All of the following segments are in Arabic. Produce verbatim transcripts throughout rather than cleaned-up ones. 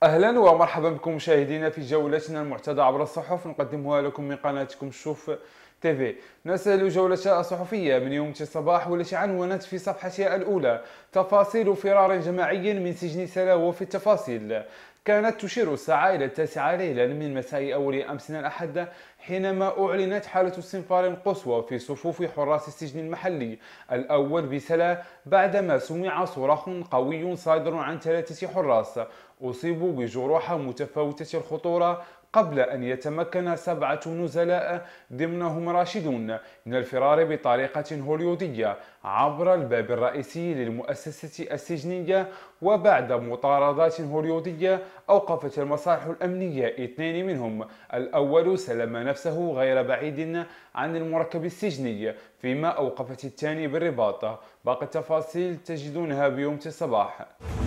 أهلا ومرحبا بكم مشاهدينا في جولتنا المعتادة عبر الصحف، نقدمها لكم من قناتكم شوف تيفي. نسأل جولة صحفية من يوم الصباح والتي عنونت في صفحتها الأولى تفاصيل فرار جماعي من سجن سلا. وفي التفاصيل: كانت تشير الساعة إلى التاسعة ليلا من مساء أول أمس الأحد حينما أعلنت حالة استنفار قصوى في صفوف حراس السجن المحلي الأول بسلا، بعدما سمع صراخ قوي صادر عن ثلاثة حراس أصيبوا بجروح متفاوتة الخطورة قبل أن يتمكن سبعة نزلاء ضمنهم راشدون من الفرار بطريقة هوليودية عبر الباب الرئيسي للمؤسسة السجنية. وبعد مطاردات هوليودية أوقفت المصالح الأمنية اثنين منهم، الأول سلم نفسه غير بعيد عن المركب السجني، فيما أوقفت الثاني بالرباط. باقي التفاصيل تجدونها بيوم الصباح.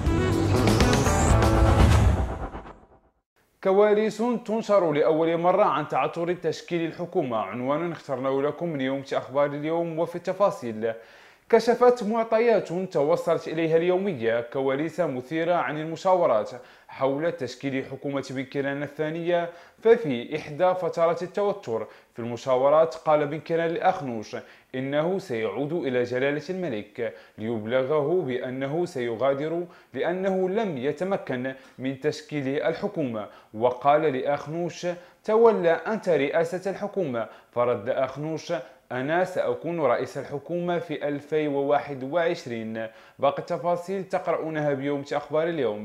كواليس تنشر لأول مرة عن تعثر تشكيل الحكومة، عنوان اخترناه لكم من يوم أخبار اليوم. وفي التفاصيل: كشفت معطيات توصلت إليها اليومية كواليس مثيرة عن المشاورات حول تشكيل حكومة بن كنان الثانية. ففي إحدى فترات التوتر في المشاورات قال بن كنان لأخنوش إنه سيعود إلى جلالة الملك ليبلغه بأنه سيغادر لأنه لم يتمكن من تشكيل الحكومة. وقال لأخنوش: تولى أنت رئاسة الحكومة. فرد أخنوش: أنا سأكون رئيس الحكومة في ألفين وواحد وعشرين. باقي التفاصيل تقرؤونها بيوم أخبار اليوم.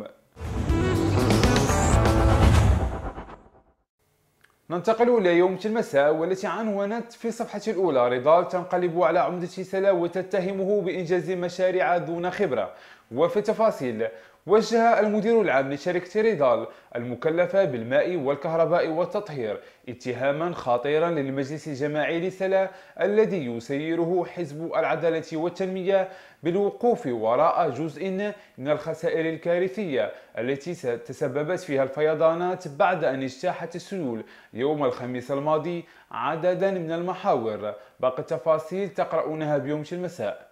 ننتقل إلى يوم المساء والتي عنونت في صفحة الأولى: ريضال تنقلب على عمدة سلا وتتهمه بإنجاز مشاريع دون خبرة. وفي التفاصيل: وجه المدير العام لشركة ريضال المكلفة بالماء والكهرباء والتطهير اتهاما خطيرا للمجلس الجماعي لسلا الذي يسيره حزب العدالة والتنمية بالوقوف وراء جزء من الخسائر الكارثية التي تسببت فيها الفيضانات بعد أن اجتاحت السيول يوم الخميس الماضي عددا من المحاور. باقي التفاصيل تقرؤونها بيوم المساء.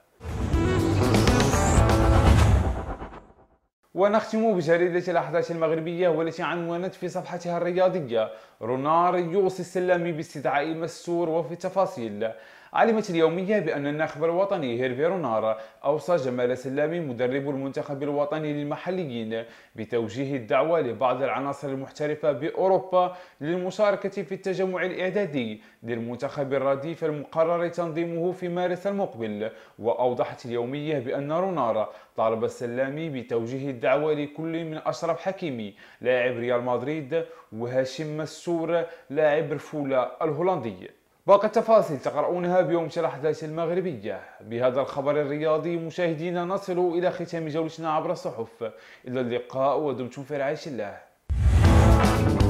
ونختم بجريدة الأحداث المغربية والتي عنونت في صفحتها الرياضية: رونار يوصي السلامي باستدعاء مستور. وفي التفاصيل: علمت اليومية بأن الناخب الوطني هيرفي رونار أوصى جمال سلامي مدرب المنتخب الوطني للمحليين بتوجيه الدعوة لبعض العناصر المحترفة بأوروبا للمشاركة في التجمع الإعدادي للمنتخب الرديف المقرر تنظيمه في مارس المقبل. وأوضحت اليومية بأن رونار طالب السلامي بتوجيه الدعوة لكل من أشرف حكيمي لاعب ريال مدريد وهاشم مسور لاعب رفولا الهولندي. باقي التفاصيل تقرؤونها بيوم الأحداث المغربية. بهذا الخبر الرياضي مشاهدينا نصل إلى ختام جولتنا عبر الصحف. إلى اللقاء ودمتم في رعاية الله.